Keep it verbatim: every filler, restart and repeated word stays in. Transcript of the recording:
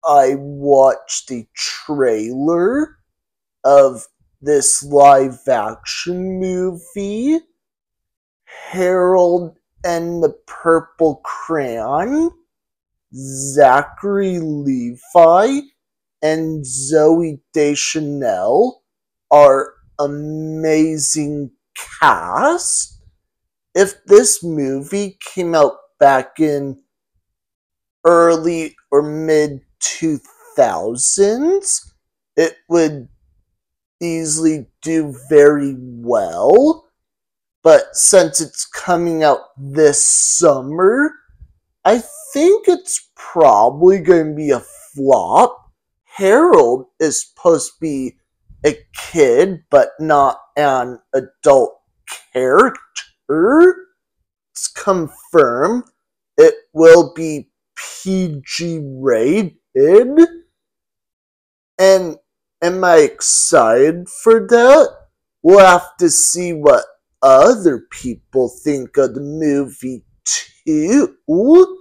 I watched a trailer of this live action movie, Harold and the Purple Crayon. Zachary Levi and Zoe Deschanel are amazing cast. If this movie came out back in early or mid two thousands, it would easily do very well. But since it's coming out this summer, I think it's probably going to be a flop. Harold is supposed to be a kid, but not an adult character. It's confirmed it will be P G rated. And am I excited for that? We'll have to see what other people think of the movie too.